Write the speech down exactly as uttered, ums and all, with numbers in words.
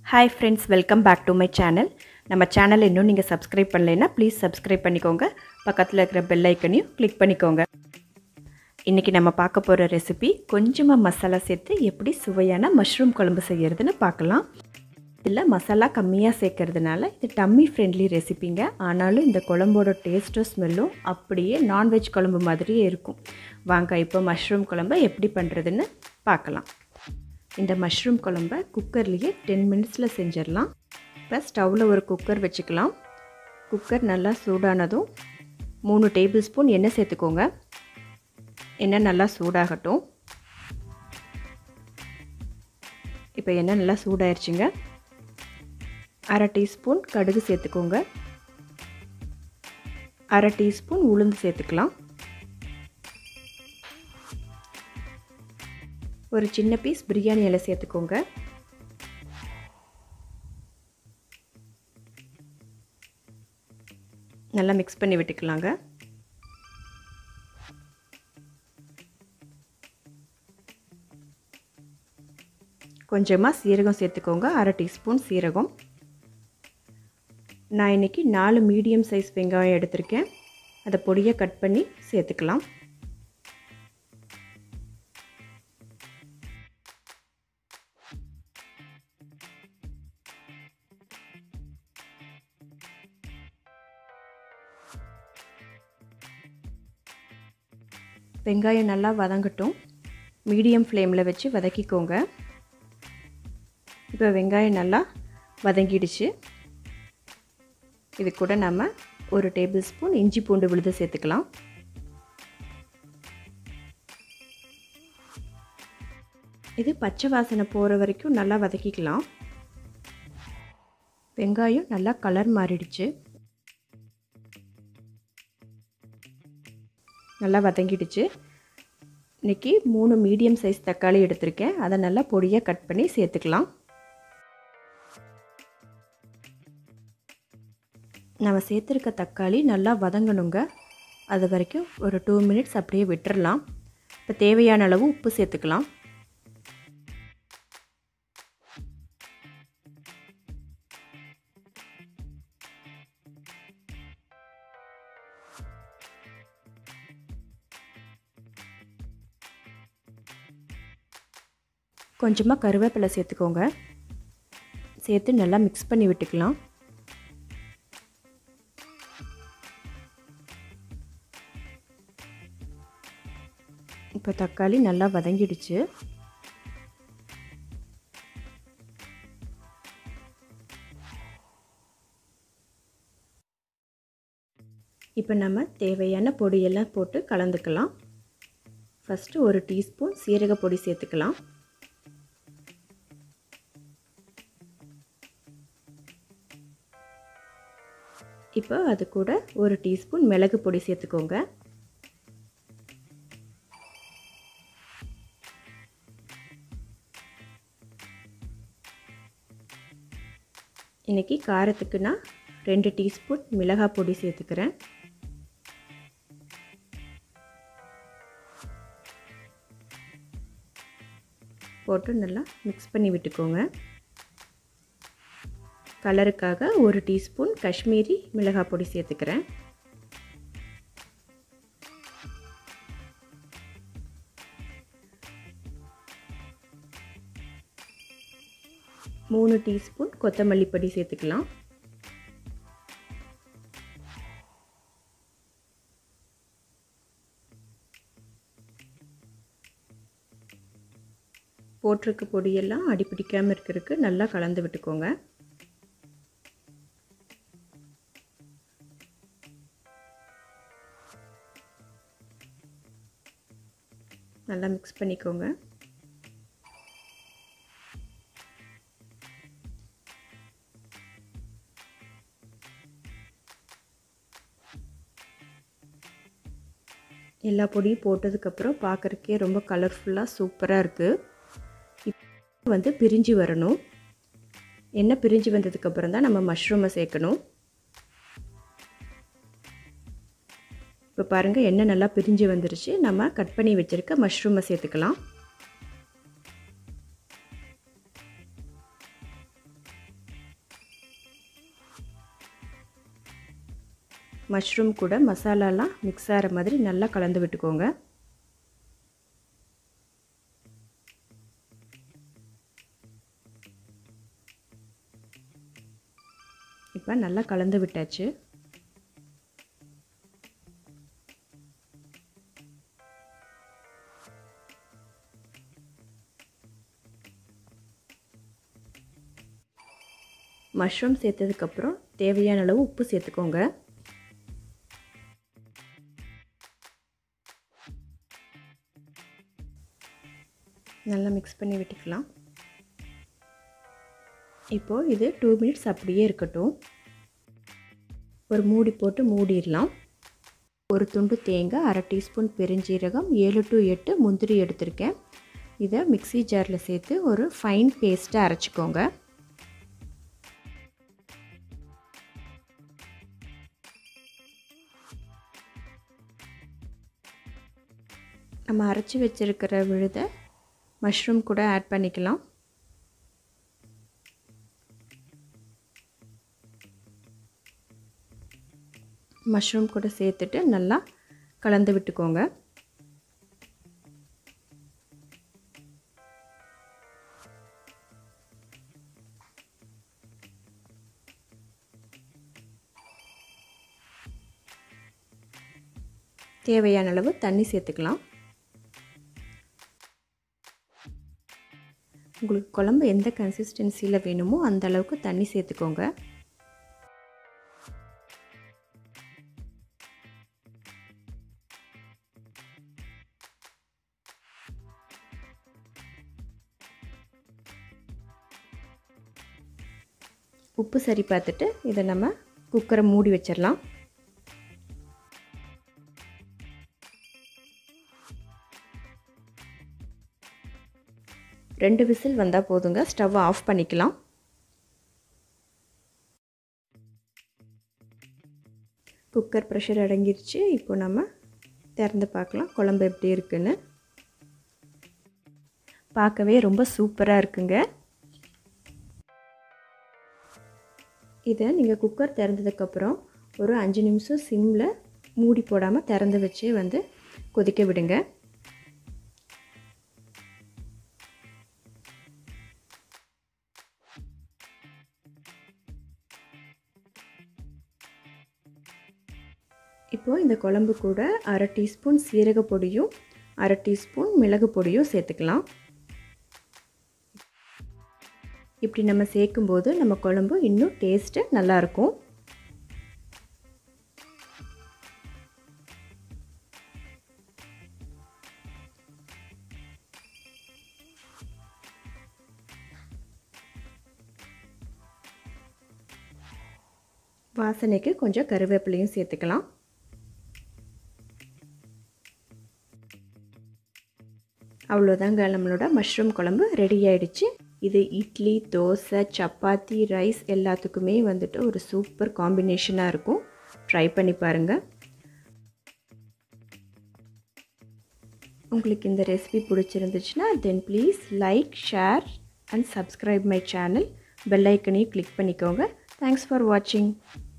Hi friends, welcome back to my channel. நம்ம சேனலை இன்னும் நீங்கள் சப்ஸ்கிரைப் பண்ணலைன்னா ப்ளீஸ் சப்ஸ்கிரைப் பண்ணிக்கோங்க. பக்கத்தில் இருக்கிற பெல் ஐக்கனையும் கிளிக் பண்ணிக்கோங்க. இன்றைக்கி நம்ம பார்க்க போகிற ரெசிபி கொஞ்சமாக மசாலா சேர்த்து எப்படி சுவையான மஷ்ரூம் குழம்பு செய்கிறதுன்னு பார்க்கலாம். இதில் மசாலா கம்மியாக சேர்க்கறதுனால இது டம்மி ஃப்ரெண்ட்லி ரெசிபிங்க. ஆனாலும் இந்த குழம்போட டேஸ்ட்டும் ஸ்மெல்லும் அப்படியே நான்வெஜ் குழம்பு மாதிரியே இருக்கும். வாங்க இப்போ மஷ்ரூம் குழம்பை எப்படி பண்ணுறதுன்னு பார்க்கலாம். இந்த மஷ்ரூம் குழம்பை குக்கர்லேயே டென் மினிட்ஸில் செஞ்சிடலாம். இப்போ ஸ்டவ்வில் ஒரு குக்கர் வச்சுக்கலாம். குக்கர் நல்லா சூடானதும் மூணு டேபிள் ஸ்பூன் எண்ணெய் சேர்த்துக்கோங்க. எண்ணெய் நல்லா சூடாகட்டும். இப்போ எண்ணெய் நல்லா சூடாயிருச்சுங்க. அரை டீஸ்பூன் கடுகு சேர்த்துக்கோங்க. அரை டீஸ்பூன் உளுந்து சேர்த்துக்கலாம். ஒரு சின்ன பீஸ் பிரியாணி இலை சேர்த்துக்கோங்க. நல்லா மிக்ஸ் பண்ணி விட்டுக்கலாங்க. கொஞ்சமாக சீரகம் சேர்த்துக்கோங்க. அரை டீஸ்பூன் சீரகம். நான் இன்றைக்கி நாலு மீடியம் சைஸ் வெங்காயம் எடுத்திருக்கேன். அதை பொடியை கட் பண்ணி சேர்த்துக்கலாம். வெங்காயம் நல்லா வதங்கட்டும். மீடியம் ஃப்ளேமில் வச்சு வதக்கிக்கோங்க. இப்போ வெங்காயம் நல்லா வதங்கிடுச்சு. இது கூட நம்ம ஒரு டேபிள் ஸ்பூன் இஞ்சி பூண்டு விழுது சேர்த்துக்கலாம். இது பச்சை வாசனை போகிற வரைக்கும் நல்லா வதக்கிக்கலாம். வெங்காயம் நல்லா கலர் மாறிடுச்சு. நல்லா வதங்கிடுச்சு. இன்றைக்கி மூணு மீடியம் சைஸ் தக்காளி எடுத்திருக்கேன். அதை நல்லா பொடியாக கட் பண்ணி சேர்த்துக்கலாம். நம்ம சேர்த்துருக்க தக்காளி நல்லா வதங்கணுங்க. அது வரைக்கும் ஒரு டூ மினிட்ஸ் அப்படியே விட்டுறலாம். இப்போ தேவையான அளவு உப்பு சேர்த்துக்கலாம். கொஞ்சமாக கருவேப்பிலை சேர்த்துக்கோங்க. சேர்த்து நல்லா மிக்ஸ் பண்ணி விட்டுக்கலாம். இப்போ தக்காளி நல்லா வதங்கிடுச்சு. இப்போ நம்ம தேவையான பொடியெல்லாம் போட்டு கலந்துக்கலாம். ஃபஸ்ட்டு ஒரு டீஸ்பூன் சீரக பொடி சேர்த்துக்கலாம். இப்போ அது கூட ஒரு டீஸ்பூன் மிளகு பொடி சேர்த்துக்கோங்க. இன்றைக்கி காரத்துக்கு நான் ரெண்டு டீஸ்பூன் மிளகாய் பொடி சேர்த்துக்கிறேன். போட்டு நல்லா மிக்ஸ் பண்ணி விட்டுக்கோங்க. கலருக்காக ஒரு டீஸ்பூன் காஷ்மீரி மிளகாய் பொடி சேர்த்துக்கிறேன். மூணு டீஸ்பூன் கொத்தமல்லி பொடி சேர்த்துக்கலாம். போட்டிருக்க பொடியெல்லாம் அடி பிடிக்காமல் இருக்கிறதுக்கு நல்லா கலந்து விட்டுக்கோங்க. நல்லா மிக்ஸ் பண்ணிக்கோங்க. எல்லா பொடியும் போட்டதுக்கப்புறம் பார்க்குறக்கே ரொம்ப கலர்ஃபுல்லாக சூப்பராக இருக்குது. இப்போ வந்து பிரிஞ்சு வரணும். எண்ணெய் பிரிஞ்சு வந்ததுக்கப்புறம் தான் நம்ம மஷ்ரூமை சேர்க்கணும். இப்போ பாருங்கள், எண்ணெய் நல்லா பிரிஞ்சு வந்துருச்சு. நம்ம கட் பண்ணி வச்சுருக்க மஷ்ரூமை சேர்த்துக்கலாம். மஷ்ரூம் கூட மசாலாலாம் மிக்ஸ் ஆகிற மாதிரி நல்லா கலந்து விட்டுக்கோங்க. இப்போ நல்லா கலந்து விட்டாச்சு. மஷ்ரூம் சேர்த்ததுக்கப்புறம் தேவையான அளவு உப்பு சேர்த்துக்கோங்க. நல்லா மிக்ஸ் பண்ணி விட்டுக்கலாம். இப்போது இது டூ மினிட்ஸ் அப்படியே இருக்கட்டும். ஒரு மூடி போட்டு மூடிடலாம். ஒரு துண்டு தேங்காய், அரை டீஸ்பூன் பெருஞ்சீரகம், ஏழு டு எட்டு முந்திரி எடுத்திருக்கேன். இதை மிக்ஸி ஜாரில் சேர்த்து ஒரு ஃபைன் பேஸ்ட்டாக அரைச்சிக்கோங்க. நம்ம அரைச்சி வச்சுருக்கிற விழுதை மஷ்ரூம் கூட ஆட் பண்ணிக்கலாம். மஷ்ரூம் கூட சேர்த்துட்டு நல்லா கலந்து விட்டுக்கோங்க. தேவையான அளவு தண்ணி சேர்த்துக்கலாம். உங்களுக்கு குழம்பு எந்த கன்சிஸ்டன்சியில் வேணுமோ அந்த அளவுக்கு தண்ணி சேர்த்துக்கோங்க. உப்பு சரி பார்த்துட்டு இதை நம்ம குக்கரை மூடி வச்சிடலாம். ரெண்டு விசில் வந்தால் போதுங்க. ஸ்டவ் ஆஃப் பண்ணிக்கலாம். குக்கர் ப்ரெஷர் அடங்கிருச்சு. இப்போ நம்ம திறந்து பார்க்கலாம் குழம்பு எப்படி இருக்குன்னு. பார்க்கவே ரொம்ப சூப்பராக இருக்குங்க. இதை நீங்கள் குக்கர் திறந்ததுக்கப்புறம் ஒரு அஞ்சு நிமிஷம் சிம்மில் மூடி போடாமல் திறந்து வச்சு வந்து கொதிக்க விடுங்க. இப்போது இந்த குழம்பு கூட அரை டீஸ்பூன் சீரக பொடியும் அரை டீஸ்பூன் மிளகு பொடியும் சேர்த்துக்கலாம். இப்படி நம்ம சேர்க்கும்போது நம்ம குழம்பு இன்னும் டேஸ்ட்டு நல்லாயிருக்கும். வாசனைக்கு கொஞ்சம் கருவேப்பிலையும் சேர்த்துக்கலாம். அவ்வளோதாங்க, நம்மளோட மஷ்ரூம் குழம்பு ரெடி ஆயிடுச்சு. இது இட்லி, தோசை, சப்பாத்தி, ரைஸ் எல்லாத்துக்குமே வந்துட்டு ஒரு சூப்பர் காம்பினேஷனாக இருக்கும். ட்ரை பண்ணி பாருங்கள். உங்களுக்கு இந்த ரெசிபி பிடிச்சிருந்துச்சுன்னா then please like, share and subscribe my channel. Bell ஐக்கனையும் கிளிக் பண்ணிக்கோங்க. தேங்க்ஸ் ஃபார் வாட்சிங்.